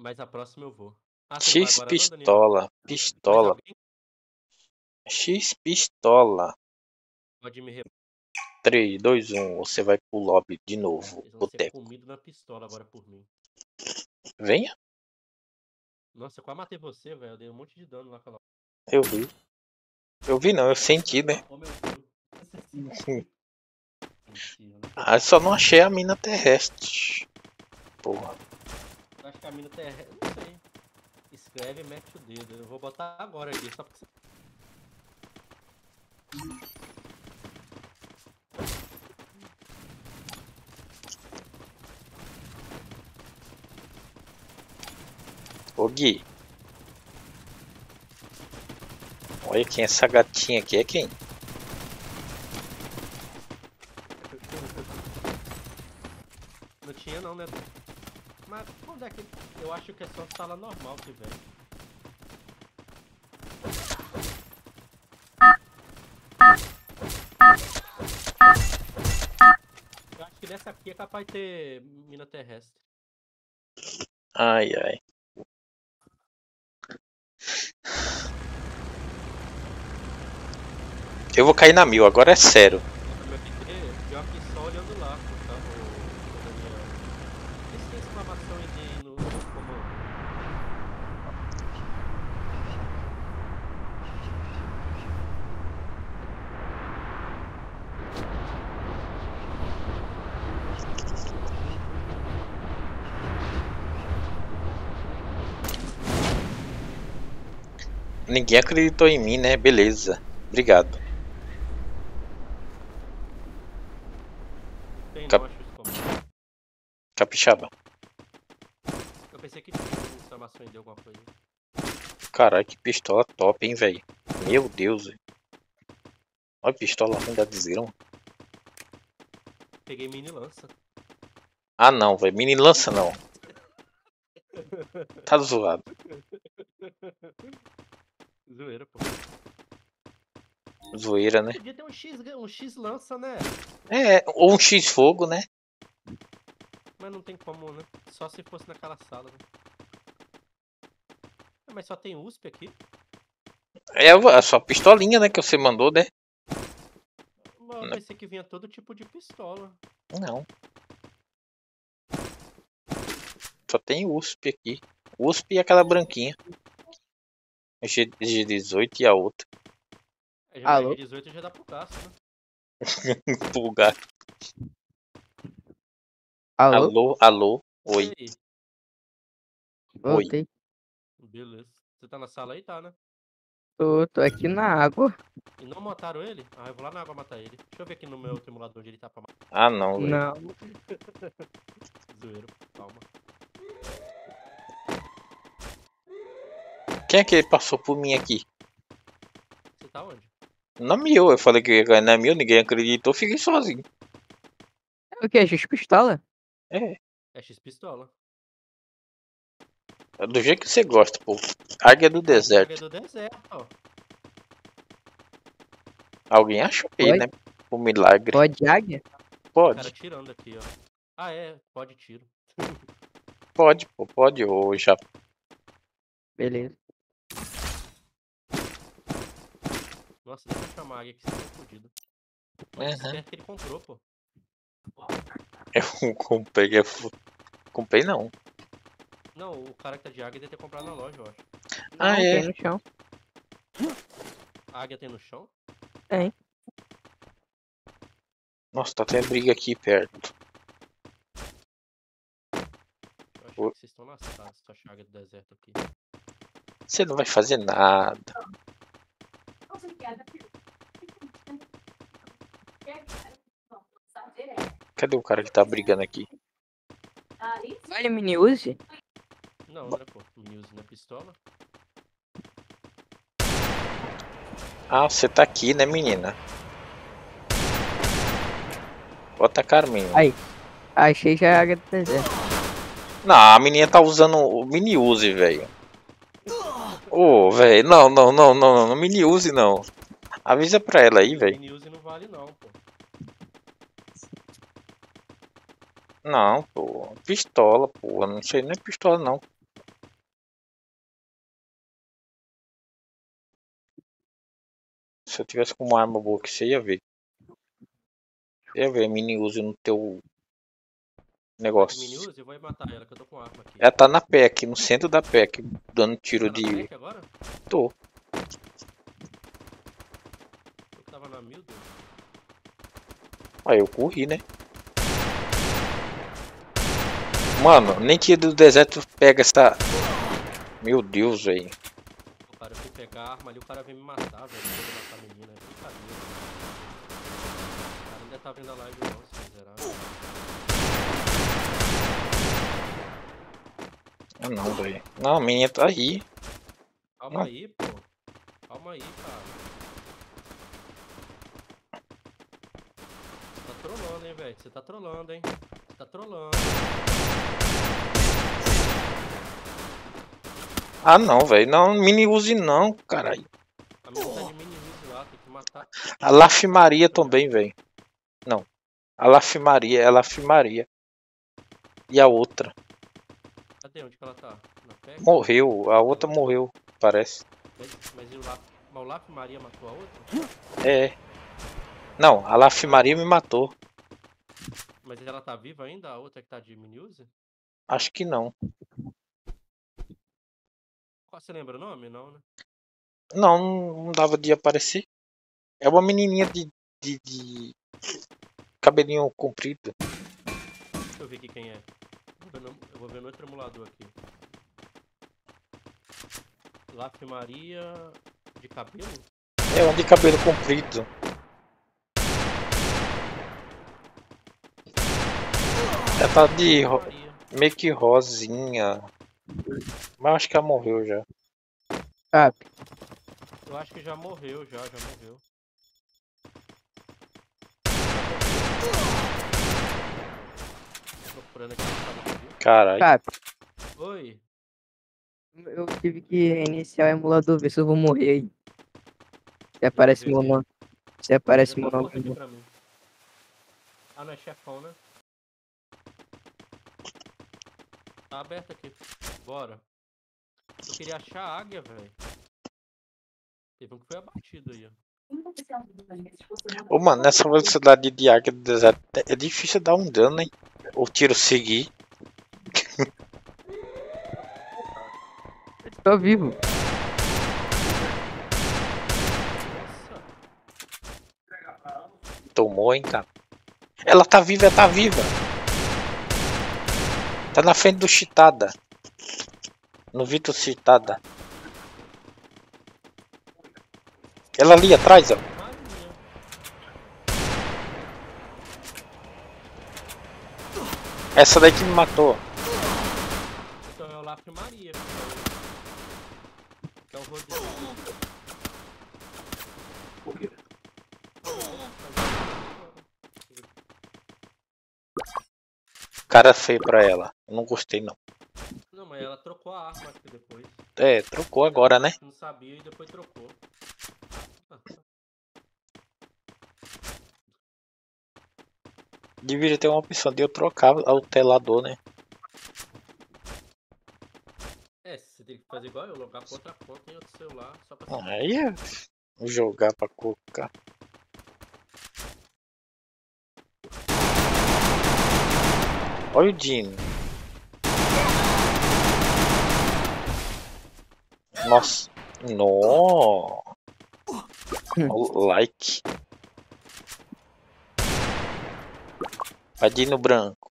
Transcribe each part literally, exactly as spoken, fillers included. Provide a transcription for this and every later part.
Mas a próxima eu vou. Ah, você não vai X agora não, Daniel? pistola, Mais pistola, alguém X pistola. pode me re... três, dois, um, você vai pro lobby de novo, Eles vão ser boteco. comidos na pistola agora por mim. Venha, Nossa, eu quase matei você, velho. Eu dei um monte de dano lá com a... eu vi. Eu vi não, eu senti, né? Oh, meu Deus. Você sentiu? Mentira, né? Ah, só não achei a mina terrestre. Porra. Eu acho que a mina terra... Não sei. Escreve e mete o dedo. Eu vou botar agora aqui, só porque você... Ô Gui. Olha quem é essa gatinha aqui, é quem? Não tinha não, né? Mas onde é que... Eu acho que é só sala normal que vem. Eu acho que nessa aqui é capaz de ter mina terrestre. Ai, ai. Eu vou cair na mil, agora é sério. Meu P T, pior que só olhando lá, tá? O, o Daniel. Esse tem exclamação de no, no comando. Ninguém acreditou em mim, né? Beleza. Obrigado. Tem Cap não, acho isso comando. Capixaba. Eu pensei que tinha exclamação de alguma coisa. Caralho, que pistola top, hein, velho. Meu Deus. Véio. Olha a pistola ruim da desgrama. Peguei mini lança. Ah não, velho. Mini lança não. Tá zoado. Zoeira, pô. Zoeira, né? Podia ter um X, um X lança, né? É, ou um X fogo, né? Mas não tem como, né? Só se fosse naquela sala, né? Ah, mas só tem U S P aqui. É a sua pistolinha, né? Que você mandou, né? Eu pensei que vinha todo tipo de pistola. Não. Só tem U S P aqui. U S P e aquela branquinha. G dezoito e a outra. É, mas Alô? G dezoito já dá pro gasto, né? Pulgar. Alô? Alô, alô. Oi. E aí? Oi. Voltei. Beleza. Você tá na sala aí, tá, né? Tô, tô aqui na água. E não mataram ele? Ah, eu vou lá na água matar ele. Deixa eu ver aqui no meu simulador onde ele tá pra matar. Ah não, velho. Não. Zoeiro, calma. Quem é que passou por mim aqui? Você tá onde? Na mil. Eu falei que ia ganhar na mil, ninguém acreditou, fiquei sozinho. É o que? X pistola? É. É X-Pistola. É do jeito que você gosta, pô. Águia do Águia deserto. do deserto, ó. Alguém achou aí, Pode? né? Por milagre. Pode águia? O cara Pode. tirando aqui, ó. Ah, é. Pode tiro. Pode, pô. Pode. Ou já. Beleza. Nossa, deixa eu chamar a águia que você tá fodido. Olha que Uhum. esperto que ele comprou, pô. Eu comprei. Eu comprei não. Não, o cara que tá de águia deve ter comprado na loja, eu acho. Ah, Não, é. tem no chão. A águia tem no chão? Tem. Nossa, tá até briga aqui perto. Eu acho Oi. que vocês estão na sala, se tu achar a águia do deserto aqui. Você não vai fazer nada. Cadê o cara que tá brigando aqui? Olha, mini use. Não, né, pô? Muse na pistola. Ah, você tá aqui, né, menina? Bota a cara, menina. Aí. Achei já a águia do deserto. Não, a menina tá usando o mini use, velho. Ô, oh, velho. Não, não, não, não, não. Não mini use, não. Avisa pra ela aí, velho. Mini use não vale não, pô. Não, pô. Pistola, pô. Não sei nem pistola, não. Se eu tivesse com uma arma boa que você ia ver. Você ia ver a mini Uzi no teu Mini negócio. Uzi, eu vou matar ela, que eu tô com arma aqui. Ela tá na P E C, no centro da P E C, dando tiro Tá na de. P E C agora? Tô. Eu tava na mil, Deus. Aí eu corri, né? Mano, nem tiro do deserto pega essa. Meu Deus, velho. O cara, eu fui pegar a arma ali, o cara veio me matar, velho. Eu vou matar a menina, é brincadeira. O cara ainda tá vendo a live não, esse miserável. Ah não, velho. Não, a minha tá aí. Calma Não. aí, pô. Calma aí, cara. Você tá trolando, hein, velho. Você tá trolando, hein. Você tá trolando. Ah não, velho. Não, mini Uzi não, caralho. A menina tá de mini Uzi lá, tem que matar. A Laf Maria também, velho. Não. A Laf Maria é a Laf Maria. E a outra? Cadê? Onde que ela tá? Na P E C? Morreu. A outra morreu, parece. Mas, mas, e o Laf, mas o Laf Maria matou a outra? É. Não, a Laf Maria me matou. Mas ela tá viva ainda? A outra que tá de mini Uzi? Acho que não. Qual, você lembra o nome? Não, né? Não, não dava de aparecer. É uma menininha de, de, de cabelinho comprido. Deixa eu ver aqui quem é. Vou ver no- Eu vou ver no outro emulador aqui. Laf Maria de cabelo? É uma de cabelo comprido. Ela tá de ro- Maria. meio que rosinha. Mas acho que ela morreu já. Cap. Eu acho que já morreu, já, já morreu. Tô procurando aqui no canal, viu? Caralho. Cap. Oi. Eu tive que reiniciar o emulador, ver se eu vou morrer aí. Se aparece ver meu aqui. nome. Se aparece Já meu tá nome. morto aqui pra mim. Ah, não é chefão, né? Tá aberto aqui. Bora. Eu queria achar a águia, velho. Teve um que foi abatido aí, ó. Ô mano, nessa velocidade de águia do deserto é difícil dar um dano, hein? O tiro seguir. Tô vivo. Nossa. Tomou, hein, cara. Ela tá viva, ela tá viva. Tá na frente do Chitada. No Vitor Chitada. Ela ali atrás, ó. Maria. Essa daí que me matou. Então é o Laf Maria. Que é o Rodrigo. Cara feio pra ela. Eu não gostei não. Não, mas ela trocou a arma aqui depois. É, trocou agora, né? Não sabia e depois trocou. Deveria ter uma opção de eu trocar o telador, né? É, você tem que fazer igual eu, logar pra outra conta em outro celular, só pra ser. Aí é jogar pra colocar. Olha o Dino. Nossa. No. Like. Vai Dino branco.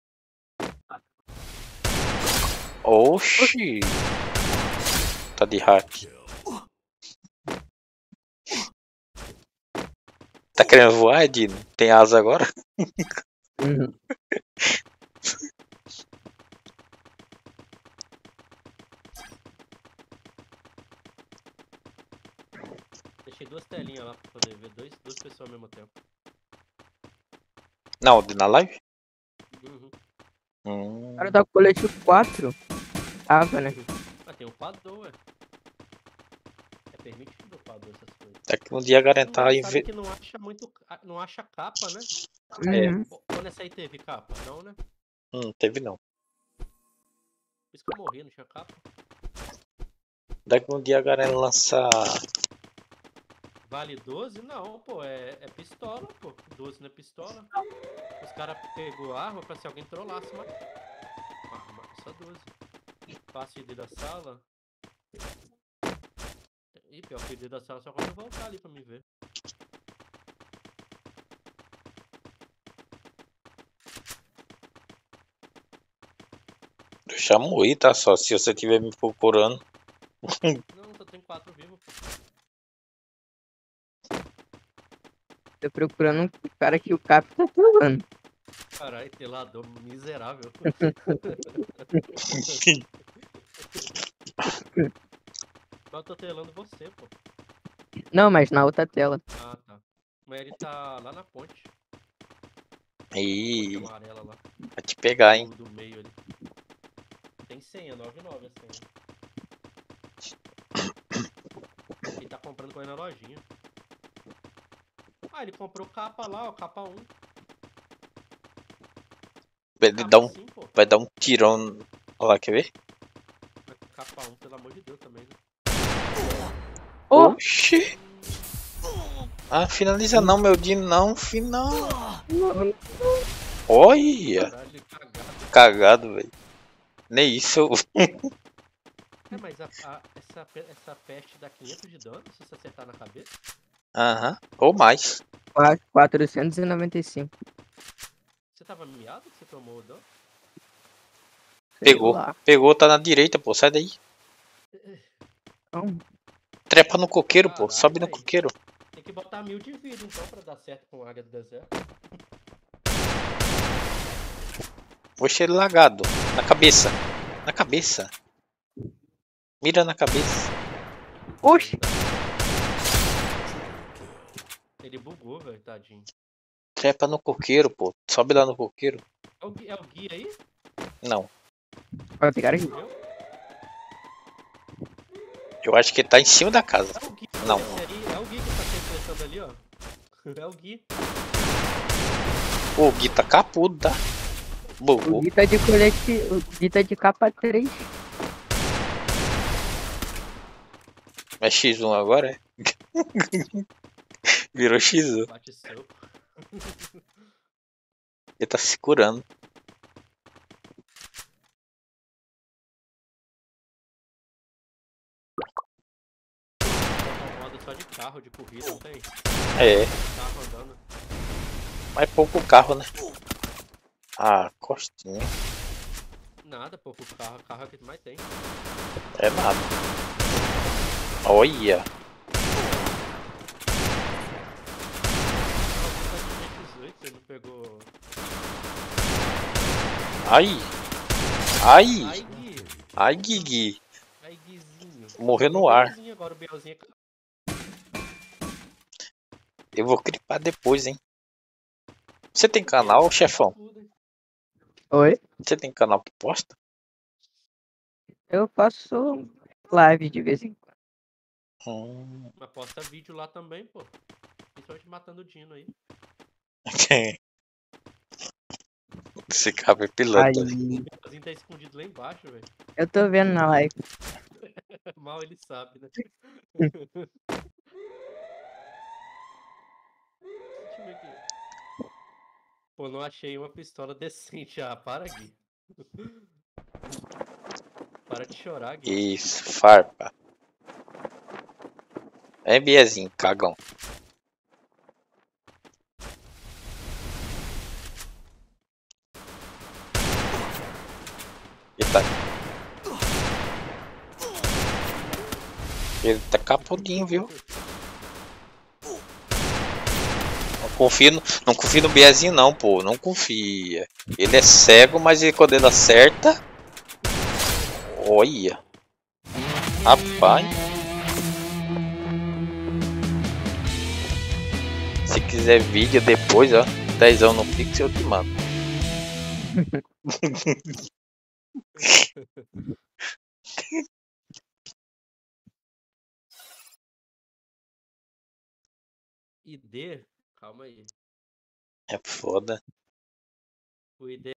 Oxi. Tá de hack. Tá querendo voar, Dino? Tem asa agora? Uhum. Deixei duas telinhas lá pra poder ver dois, duas pessoas ao mesmo tempo. Não, na live? Uhum. Hum. O cara tá com colete quatro. Tava, né? Ah, tem um padrão, ué. É permitido o padrão essas coisas. É que um dia garantar e Engraçado ver. que não acha muito. Não acha capa, né? Uhum. Quando essa aí teve capa? Não, né? Hum, teve não. Por isso que eu morri, não tinha capa. Daqui um dia a galera lançar Vale doze? Não, pô, é, é pistola, pô. doze não é pistola. Os caras pegou a arma pra se alguém trollasse uma arma. Só doze. Passo I D da sala. Ih, pior que o I D da sala só quando eu voltar ali pra me ver. Eu já morri, tá? Só se você estiver me procurando. Não, só tem quatro vivos, pô. Tô procurando um cara que o Cap tá trollando. Caralho, telador miserável. Mas eu tô telando você, pô. Não, mas na outra tela. Ah, tá. Mas ele tá lá na ponte. Ih, Ponte amarela lá. vai te pegar, hein? Do, do meio ali. Tem senha, nove nove a senha. Ele tá comprando coisa na lojinha. Ah, ele comprou capa lá, ó, capa um. Ele Capa dá um, sim, pô. vai dar um tirão. Olha lá, quer ver? Capa um, pelo amor de Deus também, né? Oh! Oxi! Ah, finaliza não, meu Dino, não, final. Olha! Caralho, cagado. Cagado, velho. Nem isso. É, mas a, a- essa, pe- essa peste dá quinhentos de dano se você acertar na cabeça? Aham, ou mais. Qua- quatrocentos e noventa e cinco. Você tava miado que você tomou o dano? Sei Pegou, lá. pegou, tá na direita, pô, sai daí. Não. Trepa no coqueiro, pô, Caralho, sobe no véi. coqueiro. Tem que botar mil de vida então pra dar certo com a águia do deserto. Oxe, ele lagado. Na cabeça. Na cabeça. Mira na cabeça. Oxi! Ele bugou, velho, tadinho. Trepa no coqueiro, pô. Sobe lá no coqueiro. É o, Gui- é o Gui aí? Não. Vai pegar aqui. Morreu? Eu acho que ele tá em cima da casa. É o Gui. Não. Esse aí, é o Gui que tá se expressando ali, ó. É o Gui. Pô, o Gui tá capudo, tá? O Bugou. Gui tá de colete. O Gui tá de capa três. É X um agora, é? Virou X um. Bate soco. Ele tá se curando. Botar um modo só de carro, de corrida, não tem? É, Carro andando. mas pouco carro, né? Ah, costinha. Nada, pô, o carro, carro é o que mais tem. É nada. Olha. Você não pegou. Ai. Ai. Ai, Gui. Ai, Guigui. Ai, Guizinho. Morreu no O ar. Bielzinho agora, o Bielzinho. Eu vou clipar depois, hein? Você tem canal, chefão? Oi? Você tem canal que posta? Eu faço live de vez em quando. Hum. Mas posta vídeo lá também, pô. Principalmente matando o Dino aí. Esse cara é pilantra. Aí. O Bielzinho tá escondido lá embaixo, velho. Eu tô vendo na live. Mal ele sabe, né? Deixa eu ver aqui. Pô, não achei uma pistola decente. Ah, para, Gui. Para de chorar, Gui. Isso, farpa. É Biezinho, cagão. Ele tá. Ele tá capudinho, viu? Não confia no, não confia no Biezinho não, pô. Não confia. Ele é cego, mas ele, quando ele acerta. Olha. Rapaz. Se quiser vídeo depois, ó. dezão no Pix eu te mando. I D? Calma aí. É foda. O I D